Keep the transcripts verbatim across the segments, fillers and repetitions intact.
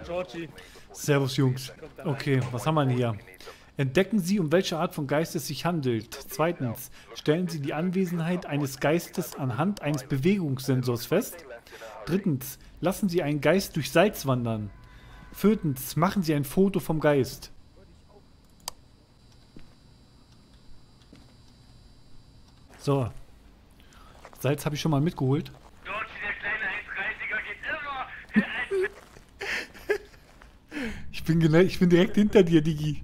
Georgie. Servus, Jungs. Okay, was haben wir denn hier? Entdecken Sie, um welche Art von Geist es sich handelt. Zweitens, stellen Sie die Anwesenheit eines Geistes anhand eines Bewegungssensors fest. Drittens, lassen Sie einen Geist durch Salz wandern. Viertens, machen Sie ein Foto vom Geist. So. Salz habe ich schon mal mitgeholt. Georgie, der kleine eins dreißiger geht immer. Ich bin, genau, ich bin direkt hinter dir, Digi.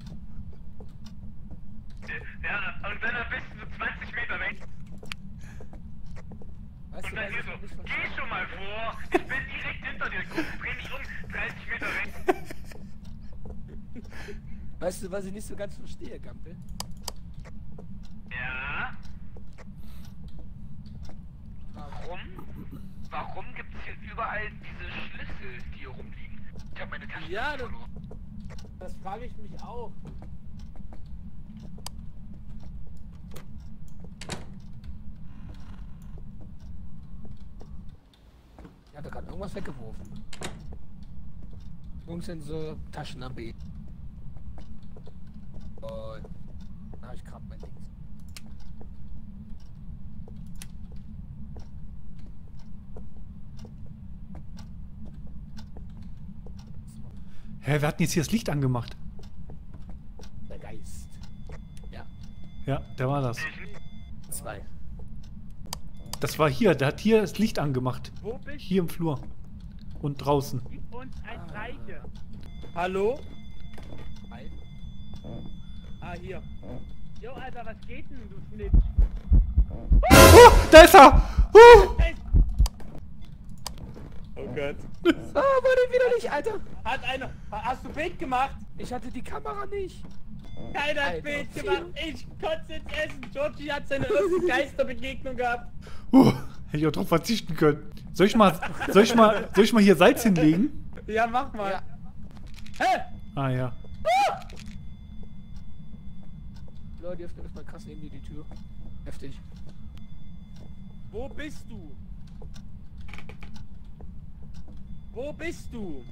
Ja, und dann am besten so zwanzig Meter weg. Weißt Und du, dann was hier ich so, nicht verstehe? geh schon mal vor. Ich bin direkt hinter dir. Guck, dreh dich um, dreißig Meter weg. Weißt du, was ich nicht so ganz verstehe, Gampel? Ja? Warum? Warum gibt es hier überall diese Schlüssel, die hier rumliegen? Ich habe meine Tasche Ja, das, verloren. das frage ich mich auch. Ich hatte gerade irgendwas weggeworfen. Funksensor, Taschen am B. Und da habe ich gerade mein Ding. Hä, wir hatten jetzt hier das Licht angemacht. Der Geist. Ja, Ja, der war das. zwei. Das war hier, der hat hier das Licht angemacht. Wo bist Hier im Flur. Und draußen. du? Gib uns ein Zeichen. Hallo? Drei. Ah, hier. Jo, Alter, was geht denn, du Schnitz? Oh, da ist er! Oh! Oh Gott. Ah, wurde wieder nicht, Alter. Hat einer. Hast du Bild gemacht? Ich hatte die Kamera nicht. Keiner hat Alter, Bild viel. gemacht. Ich konnte jetzt essen. Georgie hat seine erste Geisterbegegnung gehabt. Uh, hätte ich auch drauf verzichten können. Soll ich mal, soll ich mal, soll ich mal hier Salz hinlegen? Ja, mach mal. Ja. Hä? Ah ja. Leute, die öffnen erstmal krass neben dir die Tür. Heftig. Wo bist du? Wo bist du?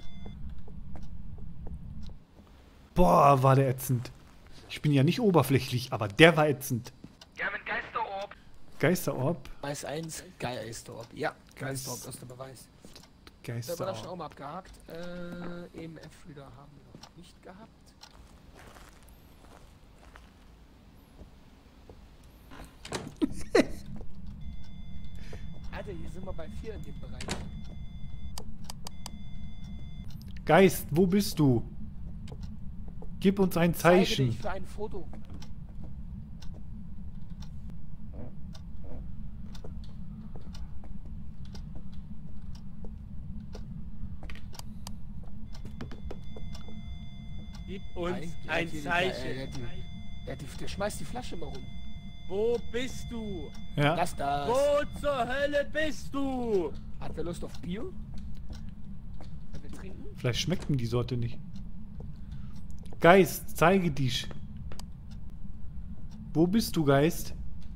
Boah, war der ätzend. Ich bin ja nicht oberflächlich, aber der war ätzend. Wir haben einen Geisterorb. Geisterorb. Beweis eins, Geisterorb. Ja, Geisterorb, das ist der Beweis. Da haben wir das schon Geisterorb. auch mal abgehakt. Äh, E M F-Reader haben wir noch nicht gehabt. Alter, hier sind wir bei vier in dem Bereich. Geist, wo bist du? Gib uns ein Zeige Zeichen. dich für ein Foto. Gib uns Nein, der ein hat hier die- Zeichen. äh, Der, hat die- der, hat die- der schmeißt die Flasche mal rum. Wo bist du? Ja. Lass das. Wo zur Hölle bist du? Hat wer Lust auf Bier? Wollen wir trinken? Vielleicht schmeckt mir die Sorte nicht. Geist, zeige dich. Wo bist du, Geist?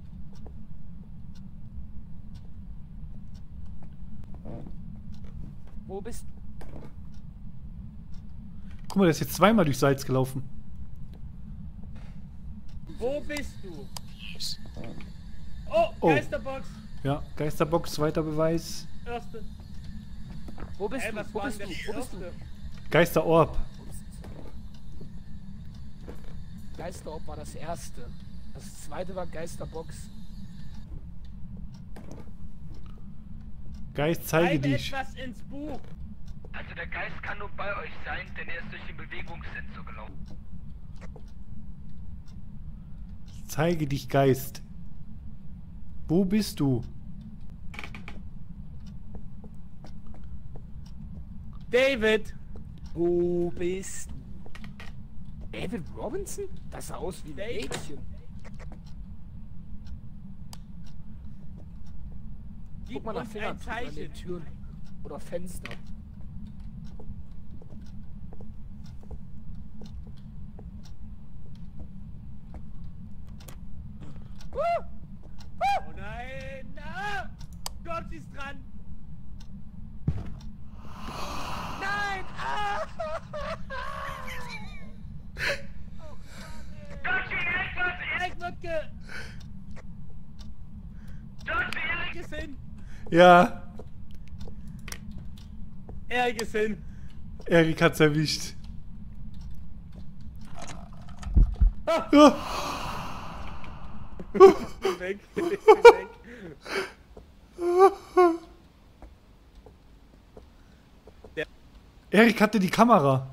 Wo bist du? Guck mal, der ist jetzt zweimal durch Salz gelaufen. Wo bist du? Oh, Oh. Geisterbox. Ja, Geisterbox, zweiter Beweis. Erste. Wo bist Ey, du? was Wo war bist denn du? der Wo bist du? erste? Geisterorb. Geisterorb war das erste. Das zweite war Geisterbox. Geist, zeige Schreibe dich. etwas ins Buch. Also der Geist kann nur bei euch sein, denn er ist durch den Bewegungssensor gelaufen. Zeige dich, Geist. Wo bist du? David. Wo bist du? David Robinson? Das sah aus wie ein David. Mädchen. Gib Guck mal nach uns ein Fingerabdrücken an den Zeichen. Türen. Oder Fenster. Oh nein. Ah! George ist dran. Nein! Ja, Erik ist hin. Erik hat's erwischt. Ah. Ja. Weg, weg. Erik hatte die Kamera.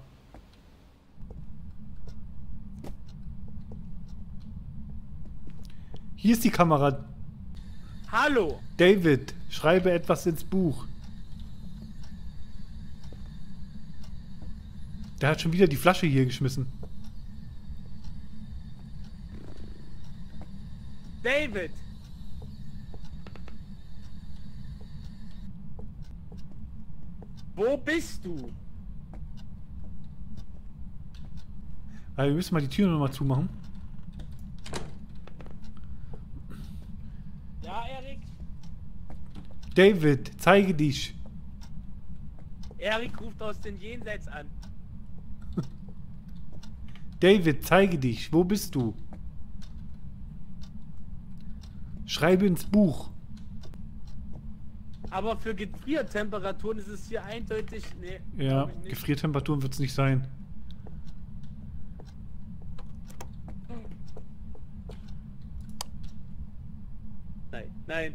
Hier ist die Kamera. Hallo. David, schreibe etwas ins Buch. Der hat schon wieder die Flasche hier geschmissen. David. Wo bist du? Also wir müssen mal die Tür nochmal zumachen. Ja, Erik? David, zeige dich. Erik ruft aus den Jenseits an. David, zeige dich. Wo bist du? Schreibe ins Buch. Aber für Gefriertemperaturen ist es hier eindeutig... Nee, Ja, glaub ich nicht. Gefriertemperaturen wird es nicht sein. Nein, nein.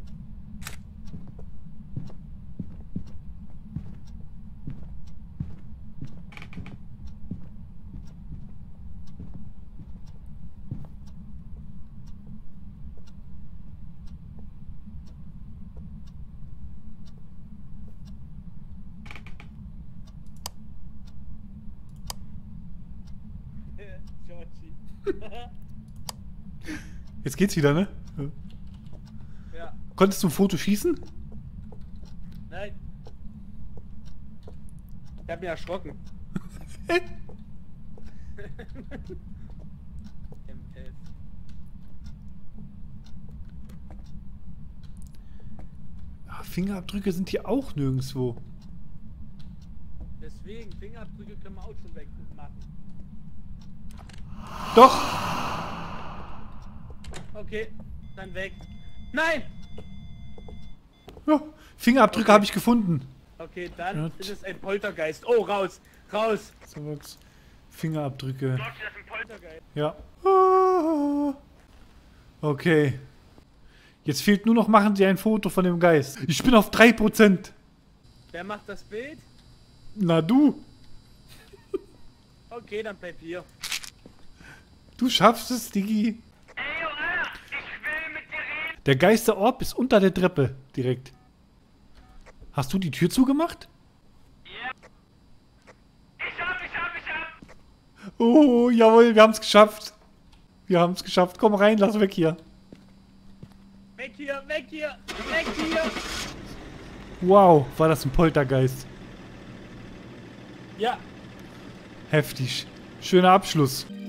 Georgie. Jetzt geht's wieder, ne? Ja, Konntest du ein Foto schießen? nein. Ich hab mich erschrocken. M elf. Ah, Fingerabdrücke sind hier auch nirgendwo. Deswegen, Fingerabdrücke können wir auch schon wegmachen. Doch! Okay, dann weg. Nein! Ja, Fingerabdrücke habe ich gefunden. Okay, dann Gut. ist es ein Poltergeist. Oh, raus! Raus! So wird's. Fingerabdrücke. Gott, das ist ein Poltergeist. Ja. Ah. Okay. Jetzt fehlt nur noch, machen Sie ein Foto von dem Geist. Ich bin auf drei Prozent. Wer macht das Bild? Na du. Okay, dann bleib hier. Du schaffst es, Diggi. Ey, Joanna, ich will mit dir reden. Der Geisterorb ist unter der Treppe. Direkt. Hast du die Tür zugemacht? Ja. Ich hab, ich hab, ich hab. Oh, jawohl, wir haben es geschafft. Wir haben es geschafft. Komm rein, lass weg hier. Weg hier, weg hier, weg hier! Wow, war das ein Poltergeist. Ja, Heftig. Schöner Abschluss.